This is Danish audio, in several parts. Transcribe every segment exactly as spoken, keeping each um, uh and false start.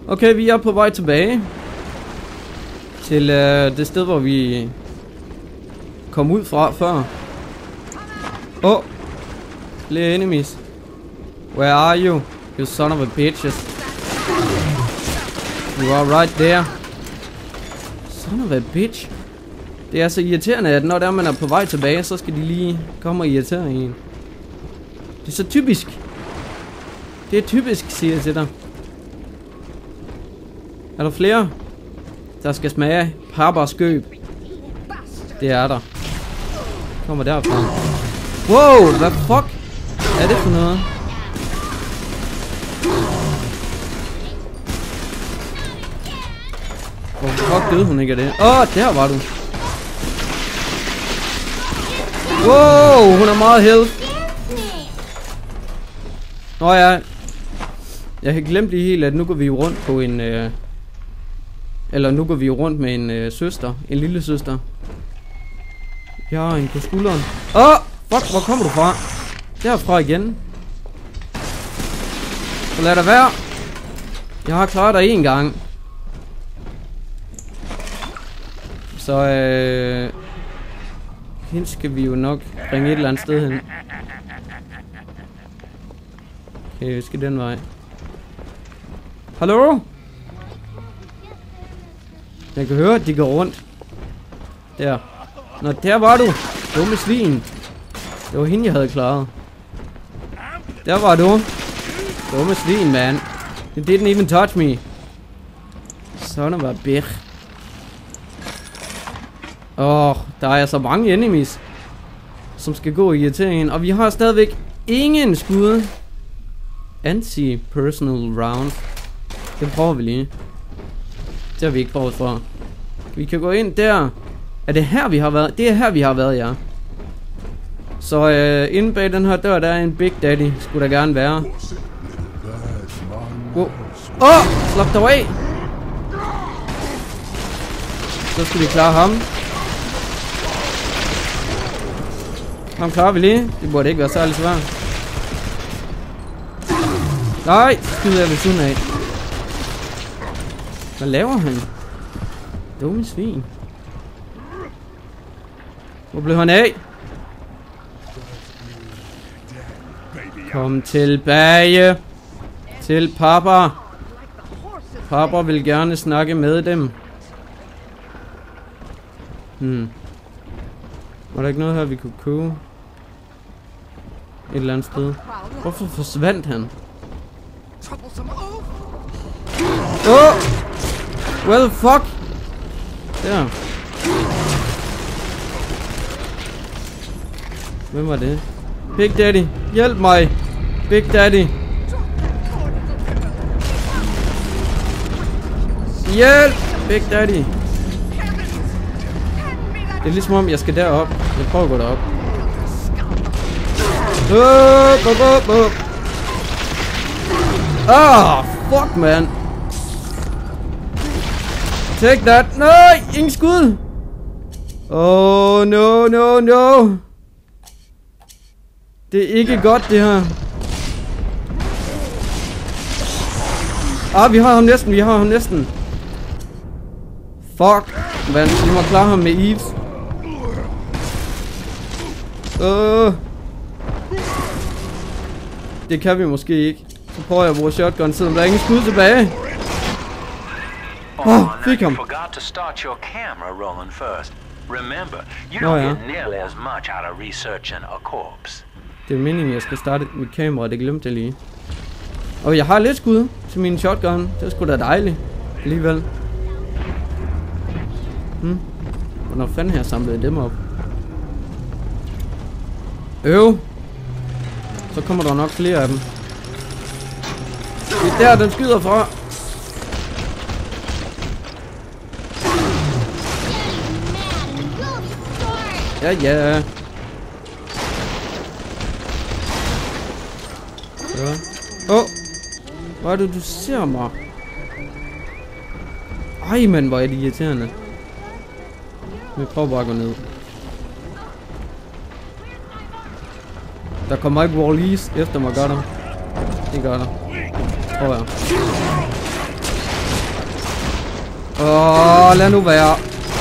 Okay, vi er på vej tilbage til øh, det sted, hvor vi kom ud fra før. Åh, oh, flere enemies. Where are you, you son of a bitches? You are right there. Son of a bitch. Det er så irriterende, at når der man er på vej tilbage, så skal de lige komme og irritere en. Det er så typisk. Det er typisk, siger jeg til dig. Er der flere, der skal smage papperskøb? Det er der. Kommer derfra. Wow, hvad fuck er det for noget? Hvorfor fuck døde hun ikke af det? Åh, oh, der var du. Wow, hun har meget health. Nå ja. Jeg har glemt lige helt, at nu går vi rundt på en... Øh, eller nu går vi rundt med en øh, søster. En lille søster. Jeg har en på skulderen. Åh, oh, fuck, hvor kommer du fra? Derfra igen. Så lad det være. Jeg har klaret dig en gang. Så øh, hende skal vi jo nok bringe et eller andet sted hen. Okay, vi skal den vej. Hallo? Jeg kan høre, at de går rundt. Der. Nå, der var du. Dumme svin. Det var hende, jeg havde klaret. Der var du. Dumme svin, man. You didn't even touch me. Son of a bitch. Åh, oh, der er så mange enemies, som skal gå i irriteringen. Og vi har stadigvæk ingen skud. Anti-personal round. Det prøver vi lige. Det har vi ikke prøvet for. Vi kan gå ind der. Er det her vi har været? Det er her vi har været, ja. Så øh, inde bag den her dør, der er en Big Daddy. Skulle der gerne være. Åh, oh. oh, slap dig af. Så skal vi klare ham. Ham klarer vi lige. Det burde ikke være særlig svært. Nej, skyder jeg ved siden af. Hvad laver han? Dumme svin. Hvor blev han af? Kom tilbage til papa. Papa vil gerne snakke med dem. Hmm. Var der ikke noget her, vi kunne købe? Et eller andet sted. Hvorfor forsvandt han? Oh! Well, fuck! Der. Hvem var det? Big Daddy, hjælp mig! Big Daddy! Hjælp! Big Daddy! Det er ligesom om, jeg skal derop. Jeg prøver at gå derop. Up, up, up, up. Ah, fuck, man. Take that. Nej, ingen skud. Oh, no, no, no. Det er ikke godt, det her. Ah, vi har ham næsten, vi har ham næsten. Fuck, man. Vi må klare ham med Eve. Uh. Det kan vi måske ikke. Så prøver jeg at bruge shotgun, selvom der er ingen skud tilbage. Åh, oh, fik ham. Nå ja. Det er meningen, jeg skal starte mit kamera, det glemte jeg lige. Og jeg har lidt skud til min shotgun. Det er sgu da dejligt. Alligevel. Hmm. Hvornår fanden har jeg samlet dem op? Øv. Så kommer der nok flere af dem. Det er der, den skyder fra. Ja, ja. Ja. Åh. Oh. Hvor er det, du ser mig? Ej, men hvor er det irriterende. Vi prøver bare at gå ned. Der kommer ikke Wallis efter mig, gør der? Det gør der. Prøv her. Åh, lad nu være.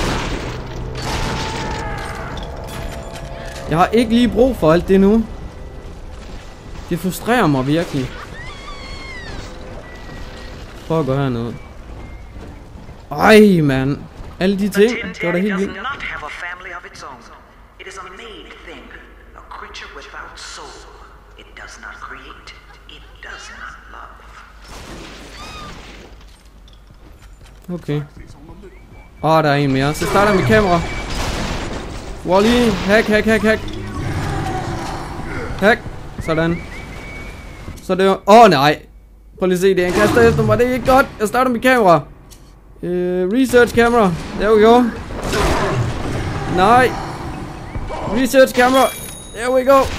Jeg har ikke lige brug for alt det nu. Det frustrerer mig virkelig. Prøv at gå herned. Ej, mand. Alle de ting, det var da helt vildt. Okay. Åh, oh, der er en mere. Så starter mit kamera. Wall-E. Hack, hack, hack, hack. Hack. Sådan. Så det var... Åh, oh, nej. Prøv lige at se det. Han kaster efter mig. Det er ikke godt. Jeg starter mit kamera. Uh, research camera. There we go. Nej. Research camera. There we go.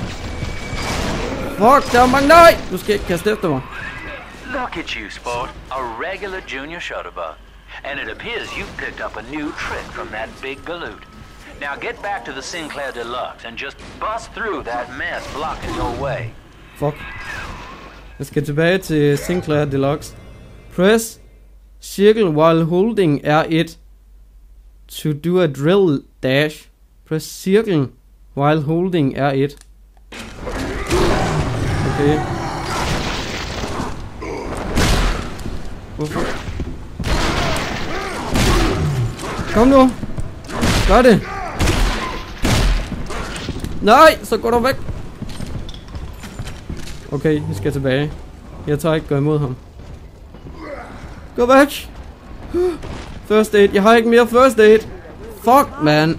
Fuck, der er mange. Nej. Du skal ikke kaste efter mig. Look at you, sport. A regular junior shutterbug. And it appears you've picked up a new trick from that big galoot. Now get back to the Sinclair Deluxe and just bust through that mess blocking your way. Fuck. Jeg skal tilbage til Sinclair Deluxe. Press circle while holding R one to do a drill dash. Press circle while holding R one. Okay. Hvorfor? Kom nu. Gør det. Nej, så går du væk. Okay, vi skal tilbage. Jeg tager ikke gå imod ham. Gå væk. First aid. Jeg har ikke mere first aid. Fuck, man.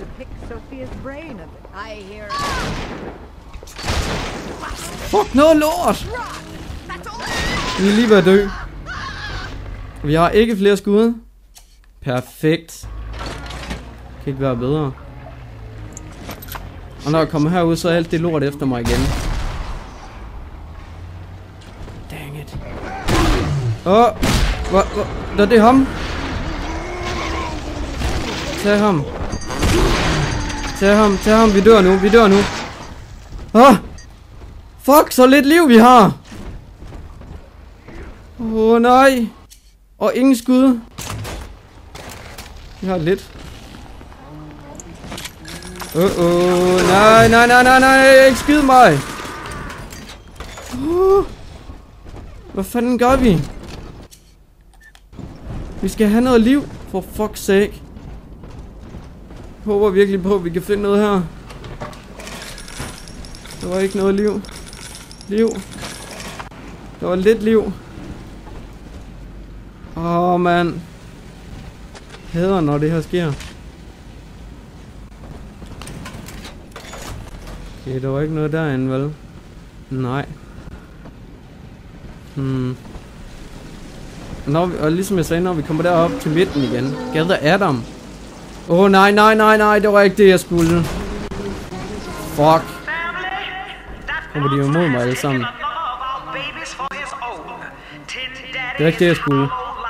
Fuck, noget lort. Vi er lige ved at dø. Vi har ikke flere skud. Perfekt. Kan ikke være bedre. Og når jeg kommer herud, så er alt det lort efter mig igen. Dang it. Åh, oh, hvad, det er ham. Tag ham. Tag ham, tag ham, vi dør nu, vi dør nu. Åh, oh, fuck, så lidt liv vi har. Åh oh, nej. Og ingen skud. Vi har lidt. Åh, uh -oh. Nej, nej, nej, nej, nej, ikke skyd mig. Uh. Hvad fanden gør vi? Vi skal have noget liv, for fuck's sake. Jeg håber virkelig på, at vi kan finde noget her. Der var ikke noget liv. Liv. Der var lidt liv. Åh, oh, mand. Hader, når det her sker. Okay, der var ikke noget derinde, vel? Nej. Hmm. Når vi, og ligesom jeg sagde, når vi kommer derop til midten igen. Gather Adam. Åh, oh, nej, nej, nej, nej. Det var ikke det, jeg skulle. Fuck. Kommer de jo imod mig alle sammen. Det er ikke det, jeg skulle.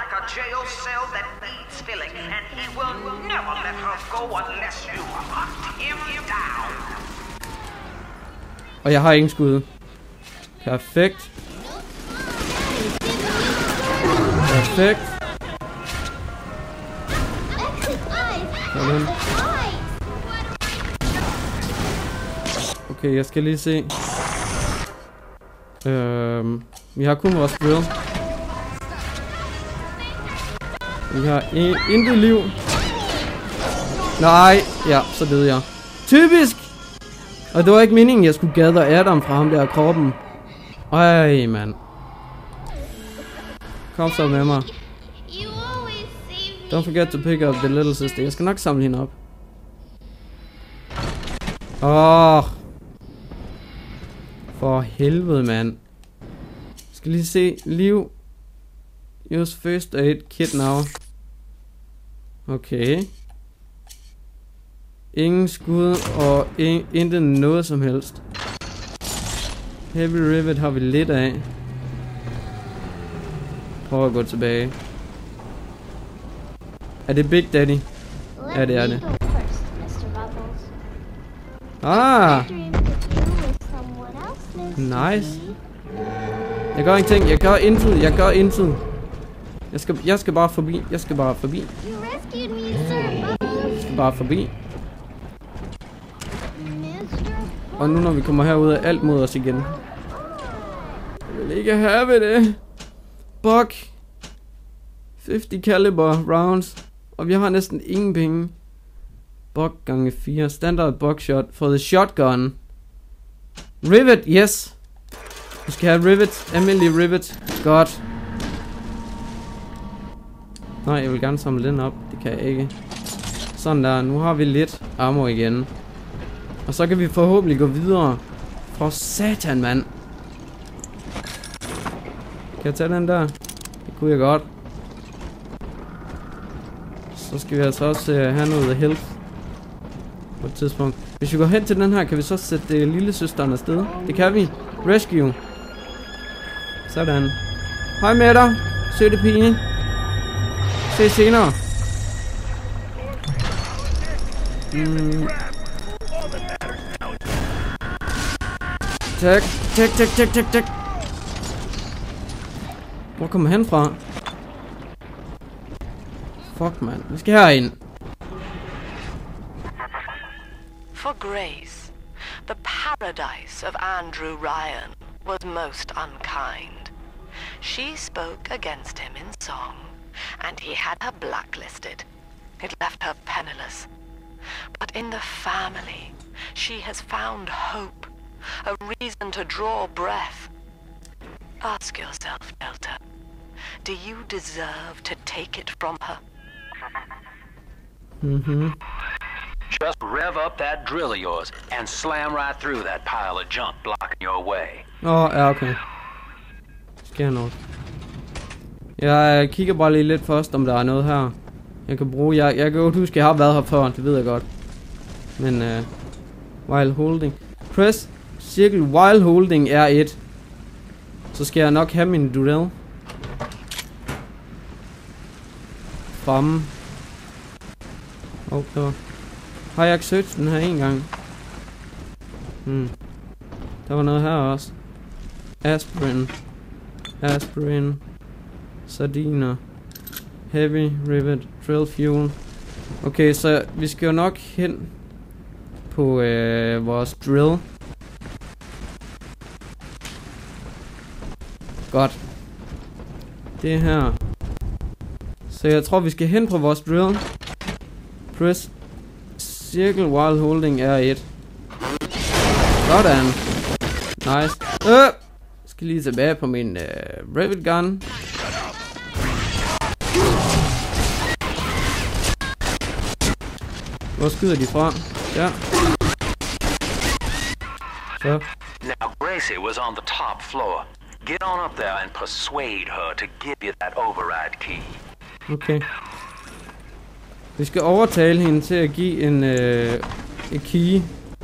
Og jeg har ingen skud. Perfekt. Perfekt. Sådan. Okay, jeg skal lige se. Øhm, vi har kun vores drill. Vi har intet liv. Nej, ja, så døde jeg. Typisk! Og det var ikke meningen, jeg skulle gather Adam fra ham der kroppen. Ej, mand. Kom så med mig. Don't forget to pick up the little sister. Jeg skal nok samle hende op. Åh. Oh. For helvede, mand. Skal lige se. Liv. Use first aid kit now. Okay. Ingen skud og in intet noget som helst. Heavy rivet har vi lidt af. Prøv at gå tilbage. Er det Big Daddy? Ja, det er det. Ah! Nice. Jeg gør ingenting. Jeg gør intet. Jeg gør intet. Jeg skal, jeg skal bare forbi. Jeg skal bare forbi. Jeg skal bare forbi. Og nu når vi kommer herud, er alt mod os igen. Jeg vil ikke have det. Buck. halvtreds caliber rounds. Og vi har næsten ingen penge. Buck gange fire. Standard buckshot for the shotgun. Rivet, yes. Vi skal have rivet. Almindelig rivet. Godt. Nej, jeg vil gerne samle den op. Det kan jeg ikke. Sådan der. Nu har vi lidt ammo igen. Og så kan vi forhåbentlig gå videre. For satan, mand. Kan jeg tage den der? Det kunne jeg godt. Så skal vi altså også uh, have noget health. På et tidspunkt. Hvis vi går hen til den her, kan vi så sætte uh, lillesøsteren afsted. Det kan vi. Rescue. Sådan. Hej med dig. Søde pige. Se senere. Mm. Tak, tak, tak, tak, tak, tak. Hvor kommer han fra? Fuck, man. Vi skal herind. For Grace, the paradise of Andrew Ryan was most unkind. She spoke against him in song, and he had her blacklisted. It left her penniless. But in the family, she has found hope, a reason to draw breath. Ask yourself, Delta, do you deserve to take it from her? Mm-hmm. Just rev up that drill of yours and slam right through that pile of junk blocking your way. Åh, oh, ja, okay. Sker noget. Jeg kigger bare lige lidt først, om der er noget her, jeg kan bruge. Jeg, jeg kan godt huske, jeg har været her før, det ved jeg godt. Men, uh, while holding. Press cirkel while holding R et. Så skal jeg nok have min drill. Fremme. Åh, oh, der har jeg ikke søgt den her en gang? Hmm. Der var noget her også. Aspirin. Aspirin. Sardiner. Heavy rivet. Drill fuel. Okay, så vi skal jo nok hen på øh, vores drill. Godt. Det her. Så jeg tror vi skal hen på vores drill. Press circle while holding R et. Sådan. Nice. Øh! Skal lige tilbage på min øh, rivet gun. Hvor skyder de fra? Ja. Så. Now Gracie was on the top floor. Get on up there and persuade her to give you that override key. Okay. Vi skal overtale hende til at give en øh, en key.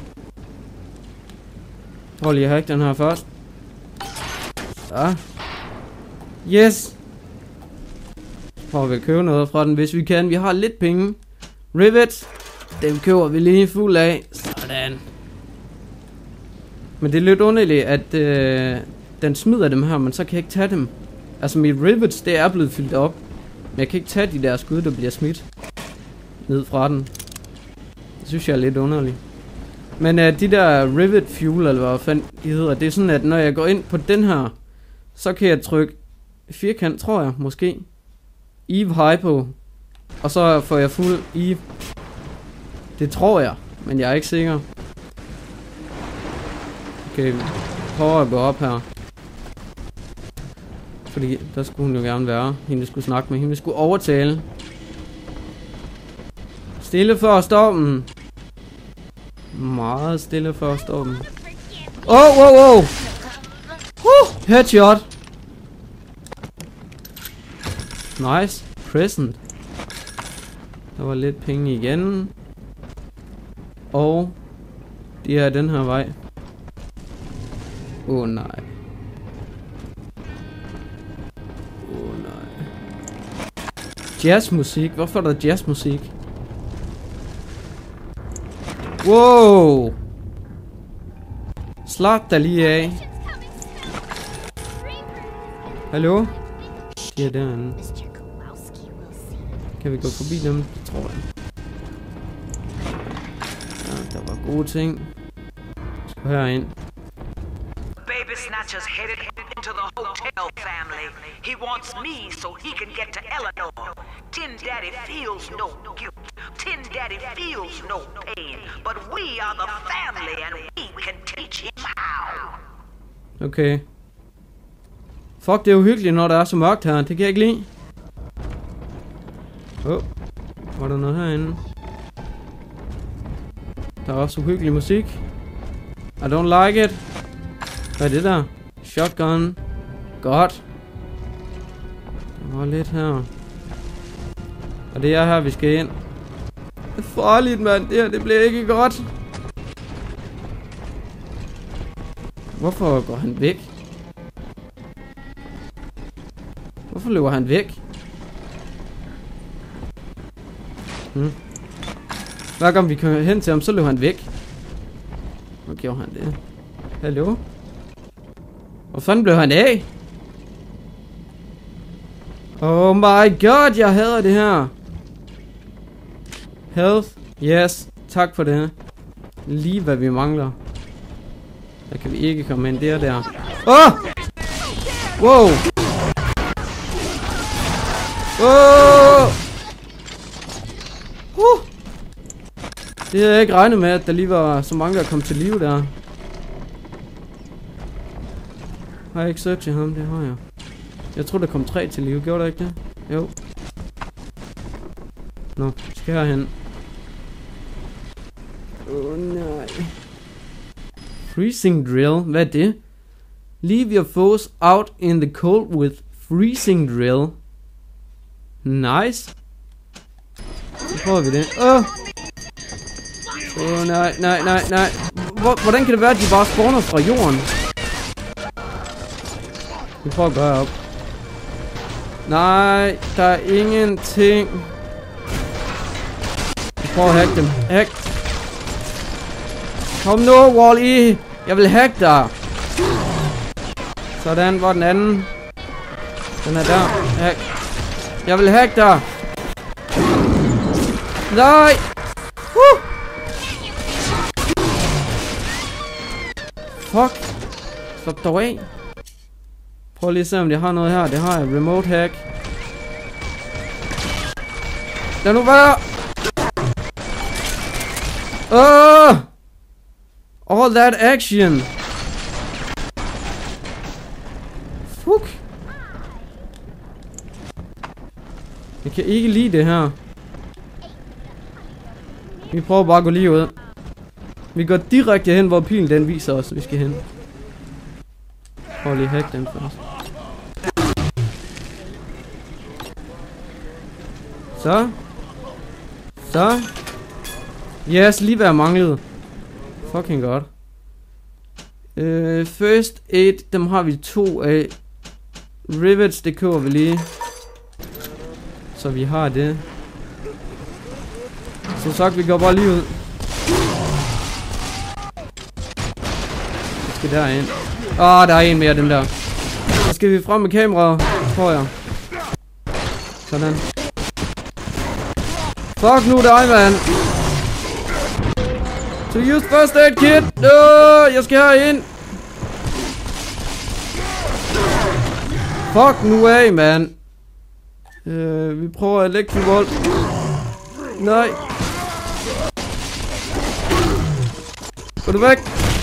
Prøv lige at hacke den her først. Så. Yes. Prøv at købe noget fra den, hvis vi kan. Vi har lidt penge. Rivets. Dem køber vi lige fuld af. Sådan. Men det er lidt underligt, at øh, den smider dem her, men så kan jeg ikke tage dem. Altså mit rivets, det er blevet fyldt op. Men jeg kan ikke tage de der skud, der bliver smidt ned fra den. Det synes jeg er lidt underligt. Men øh, de der rivet fuel, eller hvad fanden de hedder, det er sådan, at når jeg går ind på den her, så kan jeg trykke firkant, tror jeg, måske. Eve Hypo. Og så får jeg fuld Eve. Det tror jeg, men jeg er ikke sikker. Okay, vi prøver at gå op her. Fordi der skulle hun jo gerne være. Hende skulle snakke med hende. Skulle overtale. Stille før stormen. Meget stille før stormen. Oh, wow, wow. Uh, headshot. Nice. Present. Der var lidt penge igen. Og det er den her vej. Åh oh, nej. Åh oh, nej. Jazzmusik. Hvorfor er der jazzmusik? Wow. Slap dig lige af. Hallo? De er derinde. Kan vi gå forbi dem? Det tror jeg. Ja, der var gode ting. Skal herind. Baby Snatcher's headed into the hotel family. He wants me so he can get to Eleanor. Tin Daddy feels no guilt. Tin Daddy feels no pain. But we are the family and we can teach him how. Okay. Fuck, det er uhyggeligt, når der er så mørkt her. Det kan jeg ikke lide. Åh. Oh. Var der noget herinde? Der er også uhyggelig musik. I don't like it. Hvad er det der? Shotgun. Godt. Der var lidt her. Og det er her, vi skal ind. Det er farligt, mand. Det her, det bliver ikke godt. Hvorfor går han væk? Hvorfor løber han væk? Hmm. Hver gang vi kommer hen til ham, så løber han væk. Hvor gjorde han det? Hallo? Hvor fanden blev han af? Oh my god, jeg hader det her. Health. Yes. Tak for det. Lige hvad vi mangler. Der kan vi ikke komme ind. Det er der. Åh! Oh! Wow! Åh! Oh! Uh! Det havde jeg ikke regnet med, at der lige var så mange, der kom til live der. Har jeg ikke searchet ham? Det har jeg. Jeg tror, der kom tre til live. Gjorde der ikke det? Jo. Nå, skal jeg herhen. Åh oh, nej. Freezing drill. Hvad er det? Leave your foes out in the cold with freezing drill. Nice. Så prøver vi det. Åh! Oh. Åh oh, nej, nej, nej, nej. Hvor, hvordan kan det være, at de bare spawner fra jorden? Vi prøver at gøre op. Nej, der er ingenting. Vi prøver at hacke dem. Hack. Kom nu, Wall-E. Jeg vil hacke dig. Sådan, hvor er den anden? Den er der. Hack. Jeg vil hacke dig. Nej. Uh. Fuck. Stop dog af. Prøv lige at se, om jeg har noget her. Det har jeg. Remote hack. Lad nu være. Uh! All that action. Fuck. Jeg kan ikke lide det her. Vi prøver bare at gå lige ud. Vi går direkte hen, hvor pilen den viser os, vi skal hen. Prøv lige at hacke den først. Så. Så. Yes, lige hvad jeg manglede. Fucking godt. Uh, first aid, dem har vi to af. Rivets, det køber vi lige. Så vi har det. Så sagt, vi går bare lige ud. Vi skal derind. Åh, oh, der er en mere af dem der. Så skal vi frem med kameraet, tror jeg. Sådan. Fuck nu dig, mand. To use first aid kit. No, jeg skal herind. Fuck nu af, mand. Uh, vi prøver elektrovolt. Nej. Gå du væk.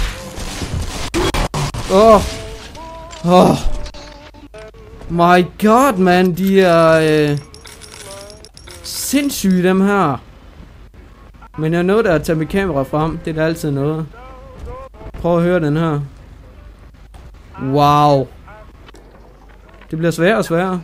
Åh. Oh. Åh. Oh. My god, man. De er øh, sindssyge, dem her. Men jeg er nødt til at tage mit kamera frem. Det er da altid noget. Prøv at høre den her. Wow. Det bliver sværere og sværere.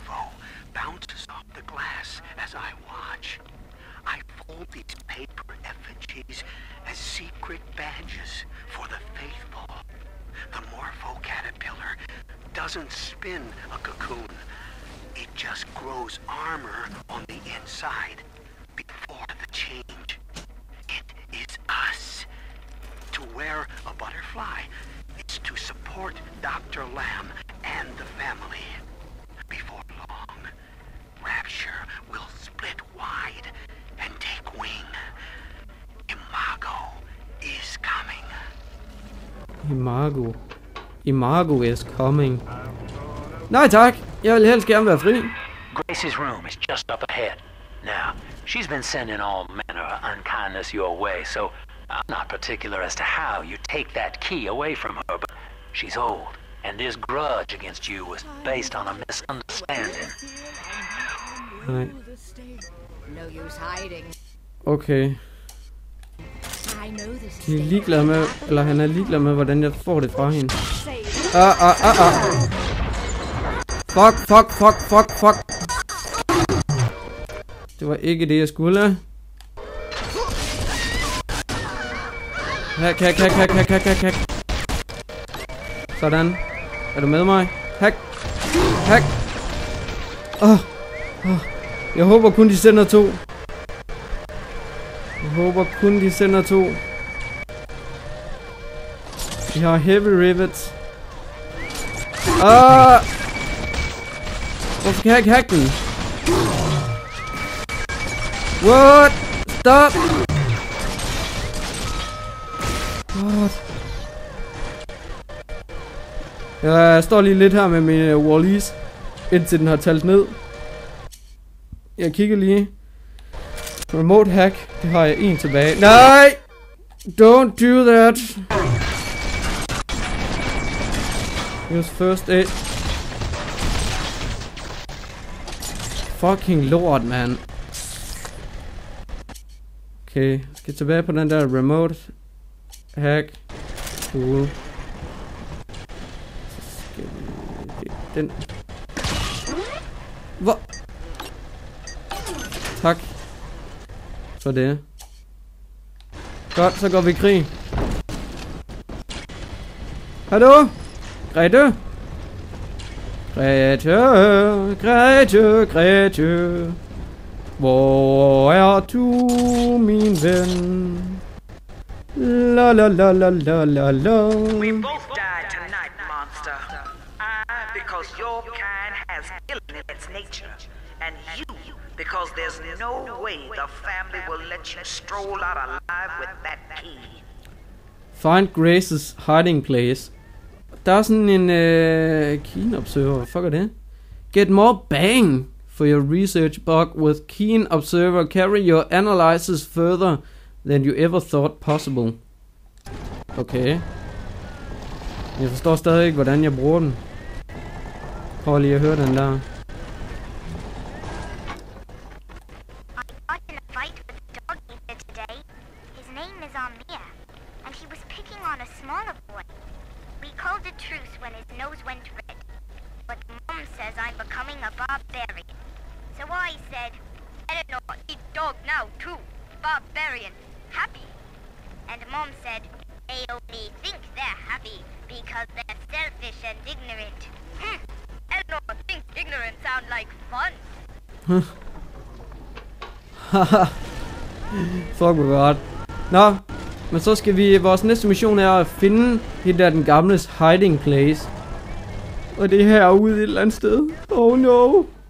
Doesn't spin a cocoon. It just grows armor on the inside before the change. It is us. To wear a butterfly, it's to support Doctor Lamb and the family. Before long, Rapture will split Imago. Imago is coming. Nej tak, jeg vil helst gerne være fri. Gracie's room is just up ahead. Now, she's been sending all manner of unkindness your way, so I'm not particular as to how you take that key away from her, but she's old, and this grudge against you was based on a misunderstanding. Nej. No use hiding. Okay. De er ligeglade med, eller han er ligeglad med, hvordan jeg får det fra hende. Ah, ah, ah, ah. Fuck, fuck, fuck, fuck, fuck. Det var ikke det, jeg skulle. Hack, hack, hack, hack, hack, hack, hack, hack. Sådan. Er du med mig? Hack. Hack. Åh. Oh. Oh. Jeg håber kun de sender to. Jeg håber kun de sender to. Vi har heavy rivets. Ah! Hvorfor kan jeg ikke hacke den? What? Stop! What? Jeg står lige lidt her med mine wallies, indtil den har talt ned. Jeg kigger lige. Remote hack. Det har jeg en tilbage. Nej! Don't do that! Use first aid. Fucking lord, man. Okay, jeg skal tilbage på den der remote hack. Cool. Så skal vi... Den... Hvor? Tak. For det. Godt, så går vi i krig. Hallo? Grete? Grete, Grete, Grete. Hvor er du, min ven? La la la la la la la. We both died tonight, monster. I, because your kind has ill in its nature. And you, because there's no way the family will let you stroll out alive with that key. Find Grace's hiding place. Der er sådan en uh, keen observer. Fuck er det? Get more bang for your research bug with keen observer. Carry your analysis further than you ever thought possible. Okay. Jeg forstår stadig ikke, hvordan jeg bruger den. Prøv lige at høre den der. Barbarian, happy. And Mom said, they only think they're happy because they're selfish and ignorant. Hm, Eleanor thinks ignorant sound like fun. Haha. Fuck hvor godt. Nå, men så skal vi, vores næste mission er at finde det der den gamles hiding place. Og det er herude et eller andet sted. Oh no.